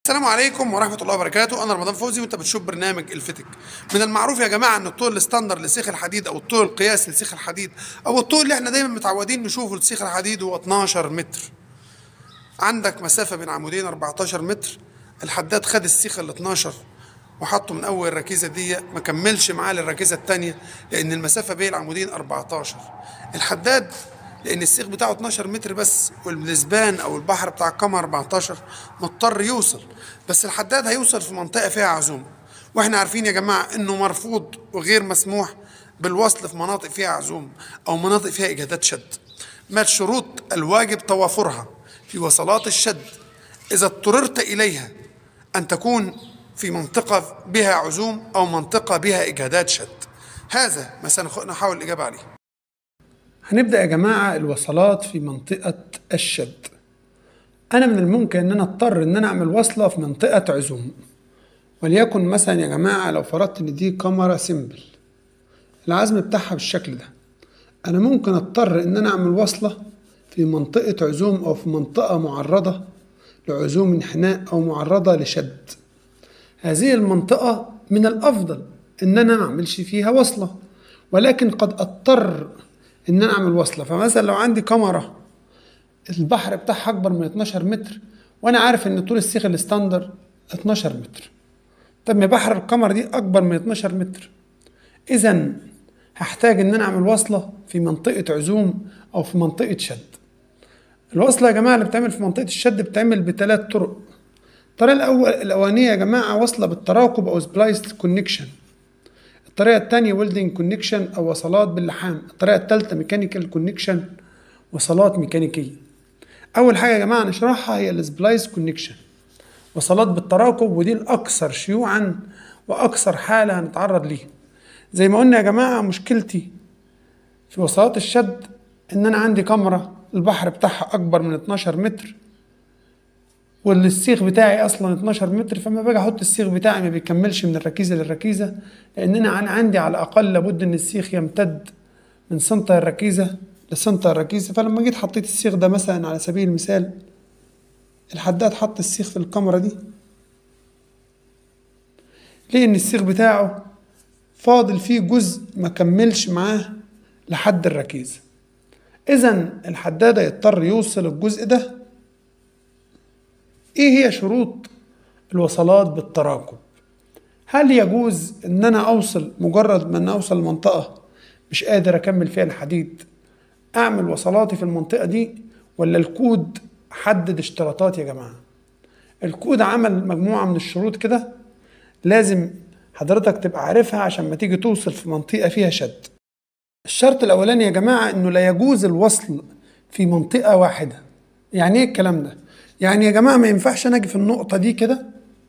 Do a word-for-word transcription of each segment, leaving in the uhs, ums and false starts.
السلام عليكم ورحمة الله وبركاته. أنا رمضان فوزي وأنت بتشوف برنامج الفتك. من المعروف يا جماعة إن الطول الستاندر لسيخ الحديد أو الطول القياسي لسيخ الحديد أو الطول اللي إحنا دايما متعودين نشوفه لسيخ الحديد هو اتناشر متر. عندك مسافة بين عمودين اربعتاشر متر. الحداد خد السيخ ال اتناشر وحطه من أول الركيزة دي، ما كملش معاه للركيزة التانية لأن المسافة بين العمودين اربعتاشر. الحداد لأن السيخ بتاعه اتناشر متر بس والزبان أو البحر بتاع القمر اربعتاشر، مضطر يوصل، بس الحداد هيوصل في منطقة فيها عزوم، واحنا عارفين يا جماعة إنه مرفوض وغير مسموح بالوصل في مناطق فيها عزوم أو مناطق فيها إجهادات شد. ما الشروط الواجب توافرها في وصلات الشد إذا اضطررت إليها؟ أن تكون في منطقة بها عزوم أو منطقة بها إجهادات شد. هذا ما سنحاول الإجابة عليه. هنبدأ يا جماعة الوصلات في منطقة الشد. أنا من الممكن إن أنا أضطر إن أنا أعمل وصلة في منطقة عزوم، وليكن مثلا يا جماعة لو فرضت إن دي كاميرا سيمبل العزم بتاعها بالشكل ده، أنا ممكن أضطر إن أنا أعمل وصلة في منطقة عزوم أو في منطقة معرضة لعزوم انحناء أو معرضة لشد. هذه المنطقة من الأفضل إن أنا ما أعملش فيها وصلة، ولكن قد أضطر ان انا اعمل وصله. فمثلا لو عندي كاميرا البحر بتاعها اكبر من اتناشر متر وانا عارف ان طول السيخ الستاندر اتناشر متر، طب ما بحر الكاميرا دي اكبر من اتناشر متر، اذا هحتاج ان انا اعمل وصله في منطقه عزوم او في منطقه شد. الوصله يا جماعه اللي بتعمل في منطقه الشد بتعمل بثلاث طرق. الطريقه الاول الاولانيه يا جماعه وصله بالتراكب او سبلايس كونكشن. الطريقة الثانية ويلدنج كونكشن أو وصلات باللحام. الطريقة الثالثة ميكانيكال كونكشن، وصلات ميكانيكية. أول حاجة يا جماعة نشرحها هي السبلايس كونكشن، وصلات بالتراكب، ودي الأكثر شيوعا وأكثر حالة هنتعرض ليها. زي ما قلنا يا جماعة مشكلتي في وصلات الشد إن أنا عندي كاميرا البحر بتاعها أكبر من اتناشر متر والسيخ بتاعي اصلا اتناشر متر، فما باجي احط السيخ بتاعي ما بيكملش من الركيزه للركيزه، لان انا عندي على الاقل لابد ان السيخ يمتد من سنتر الركيزه لسنتر الركيزه. فلما جيت حطيت السيخ ده مثلا على سبيل المثال، الحداد حط السيخ في الكاميرا دي، لان السيخ بتاعه فاضل فيه جزء ما كملش معاه لحد الركيزه، اذا الحداد يضطر يوصل الجزء ده. ايه هي شروط الوصلات بالتراكب؟ هل يجوز ان انا اوصل مجرد ما ان اوصل لمنطقة مش قادر اكمل فيها الحديد اعمل وصلاتي في المنطقة دي، ولا الكود حدد اشتراطات يا جماعة؟ الكود عمل مجموعة من الشروط كده لازم حضرتك تبقى عارفها عشان ما تيجي توصل في منطقة فيها شد. الشرط الاولاني يا جماعة انه لا يجوز الوصل في منطقة واحدة. يعني ايه الكلام ده؟ يعني يا جماعة ما ينفعش انا اجي في النقطة دي كده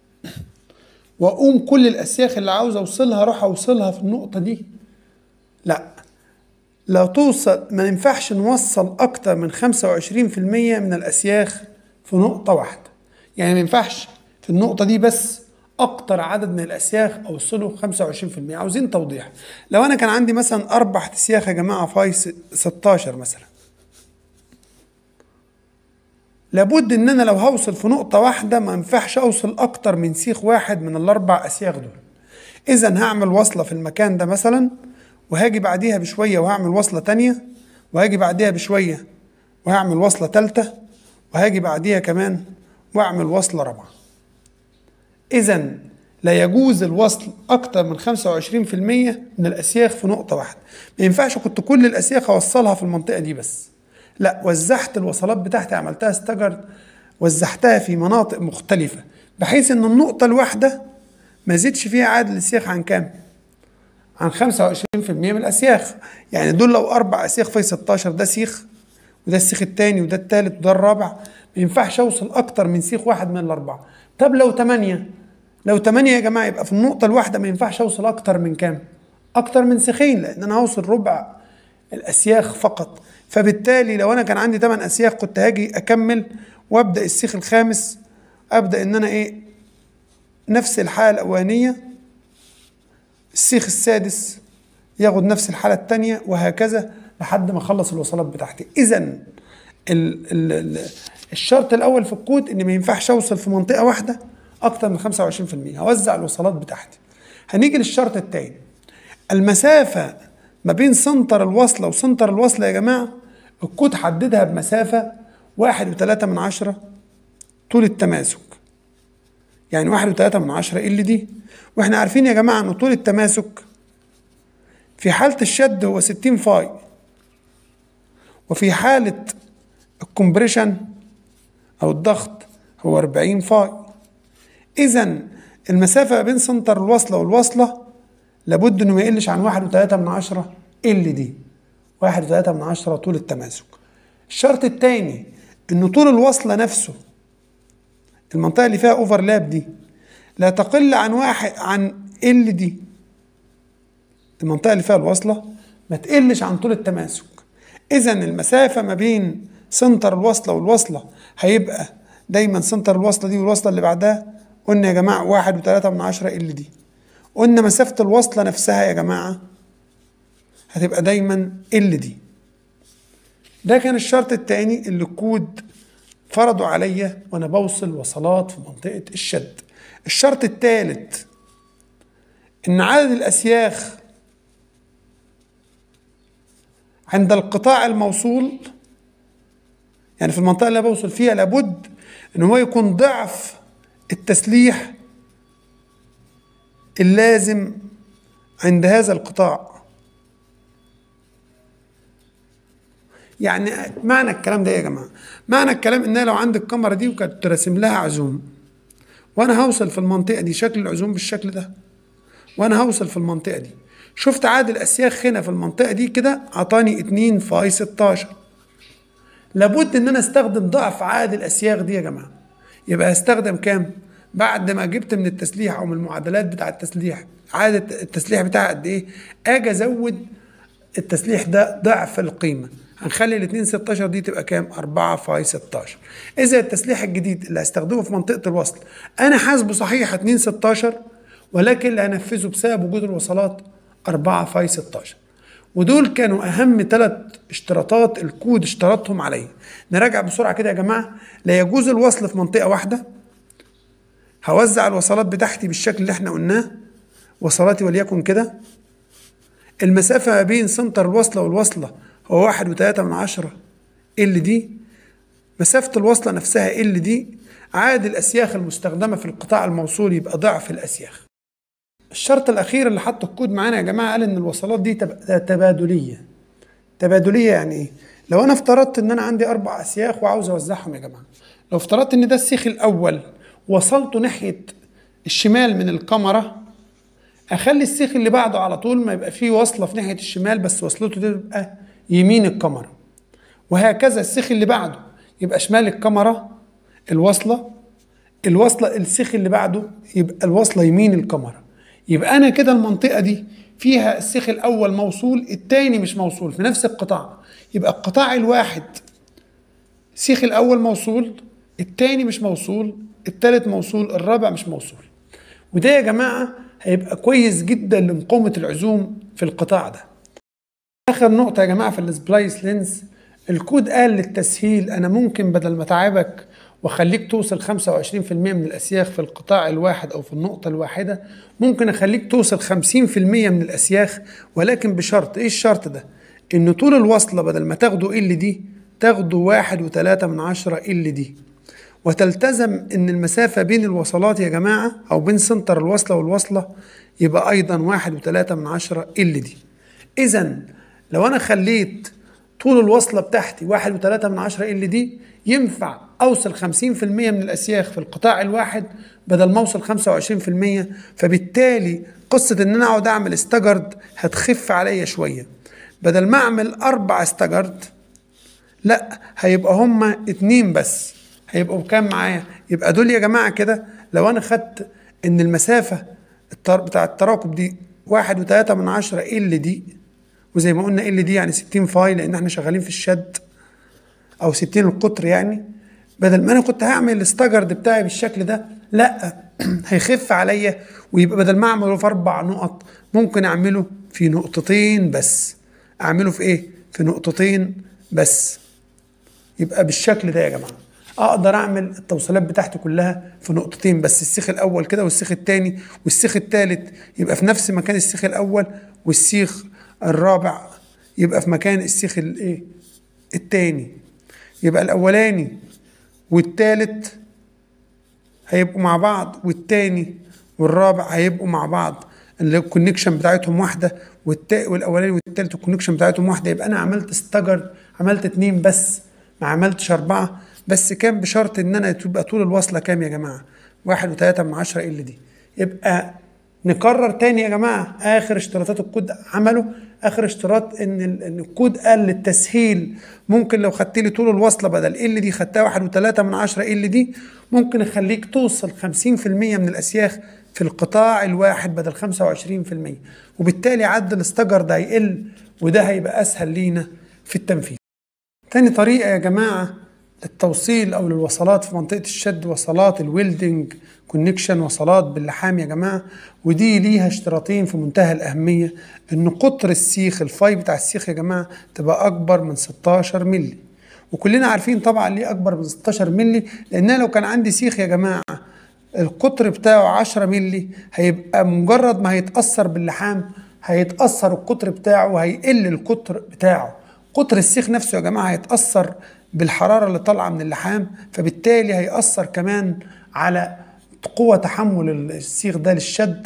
واقوم كل الاسياخ اللي عاوز اوصلها اروح اوصلها في النقطة دي. لا، لو توصل ما ينفعش نوصل اكتر من خمسة وعشرين في المية من الاسياخ في نقطة واحدة. يعني ما ينفعش في النقطة دي بس اكتر عدد من الاسياخ اوصله خمسة وعشرين في المية. عاوزين توضيح. لو انا كان عندي مثلا اربع اسياخ يا جماعة فاي ستاشر مثلا، لابد ان انا لو هوصل في نقطة واحدة ما ينفعش اوصل اكتر من سيخ واحد من الاربع اسياخ دول. اذا هعمل وصلة في المكان ده مثلا، وهاجي بعديها بشوية وهعمل وصلة تانية، وهاجي بعديها بشوية وهعمل وصلة تالتة، وهاجي بعديها كمان واعمل وصلة رابعة. اذا لا يجوز الوصل اكتر من خمسة وعشرين في المية من الاسياخ في نقطة واحدة. ما ينفعش كنت كل الاسياخ اوصلها في المنطقة دي بس، لا، وزحت الوصلات بتاعتي، عملتها استجر، وزحتها في مناطق مختلفة بحيث ان النقطة الواحدة ما زيدش فيها عدد الاسياخ عن كام؟ عن خمسة وعشرين في المية من الاسياخ. يعني دول لو اربع اسياخ في ستاشر، ده سيخ وده السيخ التاني وده التالت وده الرابع، ما ينفعش اوصل اكتر من سيخ واحد من الاربعة. طب لو تمانية، لو تمانية يا جماعة يبقى في النقطة الواحدة ما ينفعش اوصل اكتر من كام؟ اكتر من سيخين، لان انا هوصل ربع الاسياخ فقط. فبالتالي لو انا كان عندي تمن اسياخ كنت هاجي اكمل وابدا السيخ الخامس، ابدا ان انا ايه نفس الحاله الاولانيه، السيخ السادس ياخد نفس الحاله الثانيه، وهكذا لحد ما اخلص الوصلات بتاعتي. اذا الشرط الاول في الكود ان ما ينفعش اوصل في منطقه واحده اكتر من خمسة وعشرين في المية، هوزع الوصلات بتاعتي. هنيجي للشرط التاني، المسافة ما بين سنتر الوصلة وسنتر الوصلة يا جماعة الكود حددها بمسافة واحد وتلاتة من عشرة طول التماسك، يعني واحد وتلاتة من عشرة ال دي. واحنا عارفين يا جماعة ان طول التماسك في حالة الشد هو ستين فاي، وفي حالة الكمبريشن او الضغط هو أربعين فاي. اذا المسافة بين سنتر الوصلة والوصلة لابد انه ما يقلش عن واحد وتلاتة من عشرة ال دي، واحد وتلاتة من عشرة طول التماسك. الشرط الثاني ان طول الوصلة نفسه، المنطقة اللي فيها اوفرلاب دي، لا تقل عن واحد عن ال دي، المنطقة اللي فيها الوصلة ما تقلش عن طول التماسك. اذا المسافة ما بين سنتر الوصلة والوصلة هيبقى دايما سنتر الوصلة دي والوصلة اللي بعدها قلنا يا جماعة واحد وتلاتة من عشرة ال دي. قلنا مسافة الوصلة نفسها يا جماعة هتبقى دايما ال دي. ده كان الشرط التاني اللي الكود فرضوا عليا وانا بوصل وصلات في منطقة الشد. الشرط الثالث ان عدد الاسياخ عند القطاع الموصول، يعني في المنطقة اللي بوصل فيها لابد ان هو يكون ضعف التسليح اللازم عند هذا القطاع. يعني معنى الكلام ده يا جماعة، معنى الكلام ان لو عندي الكاميرا دي وكانت راسم لها عزوم وانا هوصل في المنطقة دي شكل العزوم بالشكل ده، وانا هوصل في المنطقة دي شفت عدد الاسياخ هنا في المنطقة دي كده عطاني اتنين فاي ستاشر، لابد ان انا استخدم ضعف عدد الاسياخ دي يا جماعة. يبقى هستخدم كام؟ بعد ما جبت من التسليح او من المعادلات بتاع التسليح عدد التسليح بتاعها قد ايه، اجي ازود التسليح ده ضعف القيمة. هنخلي ال اتنين ستاشر دي تبقى كام؟ أربعة فاي ستاشر. اذا التسليح الجديد اللي هستخدمه في منطقة الوصل انا حاسبه صحيح اتنين ستاشر، ولكن اللي هنفذه بسبب وجود الوصلات أربعة فاي ستاشر. ودول كانوا اهم ثلاث اشتراطات الكود اشترطهم عليا. نراجع بسرعة كده يا جماعة. لا يجوز الوصل في منطقة واحدة، هوزع الوصلات بتاعتي بالشكل اللي احنا قلناه، وصلاتي وليكن كده. المسافة ما بين سنتر الوصلة والوصلة هو واحد وتلاتة من عشرة ال دي، مسافة الوصلة نفسها ال دي، عدد الأسياخ المستخدمة في القطاع الموصول يبقى ضعف الأسياخ. الشرط الأخير اللي حط الكود معانا يا جماعة قال إن الوصلات دي تبادلية. تبادلية يعني إيه؟ لو أنا افترضت إن أنا عندي أربع أسياخ وعاوز أوزعهم يا جماعة، لو افترضت إن ده السيخ الأول وصلته ناحية الشمال من الكاميرا، اخلي السيخ اللي بعده على طول ما يبقى فيه وصله في ناحيه الشمال بس وصلته تبقى يمين الكاميرا، وهكذا السيخ اللي بعده يبقى شمال الكاميرا الوصله، الوصله السيخ اللي بعده يبقى الوصله يمين الكاميرا. يبقى انا كده المنطقه دي فيها السيخ الاول موصول، الثاني مش موصول في نفس القطاع. يبقى القطاع الواحد السيخ الاول موصول، الثاني مش موصول، الثالث موصول، الرابع مش موصول. وده يا جماعه هيبقى كويس جدا لمقاومة العزوم في القطاع ده. آخر نقطة يا جماعة في السبلايس لينز، الكود قال للتسهيل أنا ممكن بدل ما تعبك وأخليك توصل خمسة وعشرين في المية من الأسياخ في القطاع الواحد أو في النقطة الواحدة، ممكن أخليك توصل خمسين في المية من الأسياخ، ولكن بشرط. إيه الشرط ده؟ إن طول الوصلة بدل ما تاخده ال دي تاخده واحد وتلاتة من عشرة ال دي، وتلتزم ان المسافة بين الوصلات يا جماعة او بين سنتر الوصلة والوصلة يبقى ايضا واحد وتلاتة من عشرة ال دي. اذا لو انا خليت طول الوصلة بتاعتي واحد وتلاتة من عشرة ال دي ينفع اوصل خمسين في المية من الاسياخ في القطاع الواحد بدل ما اوصل خمسة وعشرين في المية. فبالتالي قصة ان انا اقعد اعمل استجرد هتخف عليا شوية. بدل ما اعمل اربع استجرد لا هيبقى هما اتنين بس. هيبقوا بكام معايا؟ يبقى دول يا جماعة كده لو أنا خدت إن المسافة بتاع التراكب دي واحد وتلاتة من عشرة ال دي، وزي ما قلنا ال دي يعني ستين فاي لأن احنا شغالين في الشد، أو ستين القطر يعني. بدل ما أنا كنت هعمل الاستجرد بتاعي بالشكل ده لا هيخف عليا، ويبقى بدل ما أعمله في أربع نقط ممكن أعمله في نقطتين بس. أعمله في إيه؟ في نقطتين بس. يبقى بالشكل ده يا جماعة. اقدر اعمل التوصيلات بتاعتي كلها في نقطتين بس، السيخ الاول كده والسيخ الثاني والسيخ الثالث يبقى في نفس مكان السيخ الاول، والسيخ الرابع يبقى في مكان السيخ الايه الثاني. يبقى الاولاني والثالث هيبقوا مع بعض، والثاني والرابع هيبقوا مع بعض، اللي الكونكشن بتاعتهم واحده، والاولاني والثالث الكونكشن بتاعتهم واحده. يبقى انا عملت ستاجر، عملت اتنين بس، ما عملتش اربعه بس. كان بشرط ان انا تبقى طول الوصله كام يا جماعه؟ واحد وتلاته من عشره ال دي. يبقى نكرر تاني يا جماعه اخر اشتراطات الكود عمله. اخر اشتراط ان ان الكود قال للتسهيل ممكن لو خدت لي طول الوصله بدل ال دي خدتها واحد وتلاته من عشره ال دي، ممكن يخليك توصل خمسين في المية من الاسياخ في القطاع الواحد بدل خمسة وعشرين في المية، وبالتالي عد الاستجر ده هيقل، وده هيبقى اسهل لينا في التنفيذ. تاني طريقه يا جماعه للتوصيل او للوصلات في منطقه الشد، وصلات الويلدنج كونكشن، وصلات باللحام يا جماعه، ودي ليها اشتراطين في منتهى الاهميه. ان قطر السيخ الفاي بتاع السيخ يا جماعه تبقى اكبر من ستاشر مللي، وكلنا عارفين طبعا ليه اكبر من ستاشر مللي، لان لو كان عندي سيخ يا جماعه القطر بتاعه عشرة مللي، هيبقى مجرد ما هيتاثر باللحام هيتاثر القطر بتاعه وهيقل القطر بتاعه. قطر السيخ نفسه يا جماعه هيتاثر بالحراره اللي طالعه من اللحام، فبالتالي هيأثر كمان على قوه تحمل السيخ ده للشد.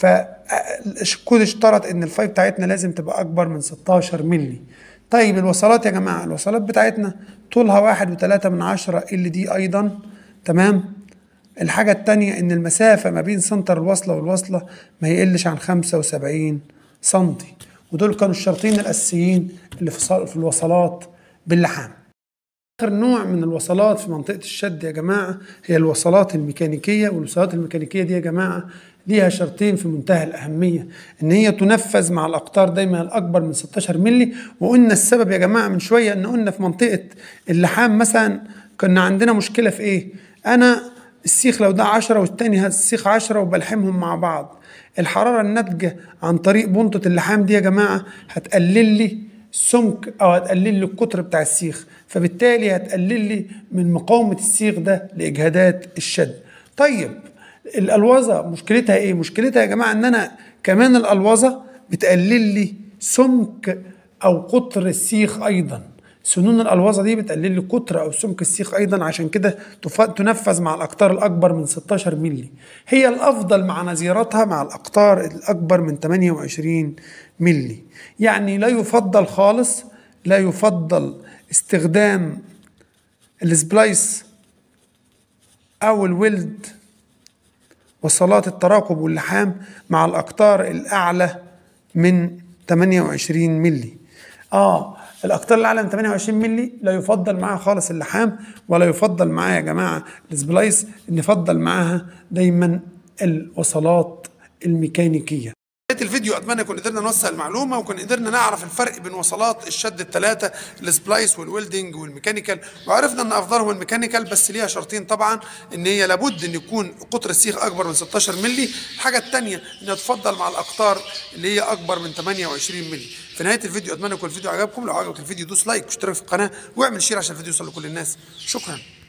فالكود اشترط ان الفاي بتاعتنا لازم تبقى اكبر من ستاشر مللي. طيب الوصلات يا جماعه، الوصلات بتاعتنا طولها واحد وتلاته من عشره ال دي ايضا، تمام. الحاجه الثانيه ان المسافه ما بين سنتر الوصله والوصله ما يقلش عن خمسة وسبعين سنتي، ودول كانوا الشرطين الاساسيين اللي في الوصلات باللحام. آخر نوع من الوصلات في منطقة الشد يا جماعة هي الوصلات الميكانيكية، والوصلات الميكانيكية دي يا جماعة ليها شرطين في منتهى الأهمية، إن هي تنفذ مع الأقطار دايما الأكبر من ستاشر مللي. وقلنا السبب يا جماعة من شوية إن قلنا في منطقة اللحام مثلا كنا عندنا مشكلة في إيه؟ أنا السيخ لو ده عشرة والتاني السيخ عشرة وبلحمهم مع بعض، الحرارة الناتجة عن طريق بنطة اللحام دي يا جماعة هتقلل لي سمك او هتقلل لي القطر بتاع السيخ، فبالتالي هتقلل لي من مقاومه السيخ ده لاجهادات الشد. طيب الالوظه مشكلتها ايه؟ مشكلتها يا جماعه ان انا كمان الالوظه بتقلل لي سمك او قطر السيخ ايضا. سنون الالوظه دي بتقلل لي قطر او سمك السيخ ايضا، عشان كده تنفذ مع الاقطار الاكبر من ستاشر مللي. هي الافضل مع نظيرتها مع الاقطار الاكبر من تمنية وعشرين مللي. يعني لا يفضل خالص، لا يفضل استخدام السبلايس او الويلد وصلات التراقب واللحام مع الاقطار الاعلى من تمنية وعشرين مللي. اه الاقطار الاعلى من تمنية وعشرين مللي لا يفضل معاها خالص اللحام، ولا يفضل معاها يا جماعه السبلايس. نفضل معاها دايما الوصلات الميكانيكيه. الفيديو اتمنى يكون قدرنا نوصل المعلومه، وكون قدرنا نعرف الفرق بين وصلات الشد الثلاثه، السبلايس والويلدنج والميكانيكال، وعرفنا ان افضلهم الميكانيكال، بس ليها شرطين طبعا، ان هي لابد ان يكون قطر السيخ اكبر من ستاشر مللي. الحاجه الثانيه انها تفضل مع الاقطار اللي هي اكبر من تمنية وعشرين مللي. في نهايه الفيديو اتمنى يكون الفيديو عجبكم. لو عجبك الفيديو دوس لايك واشترك في القناه واعمل شير عشان الفيديو يوصل لكل الناس. شكرا.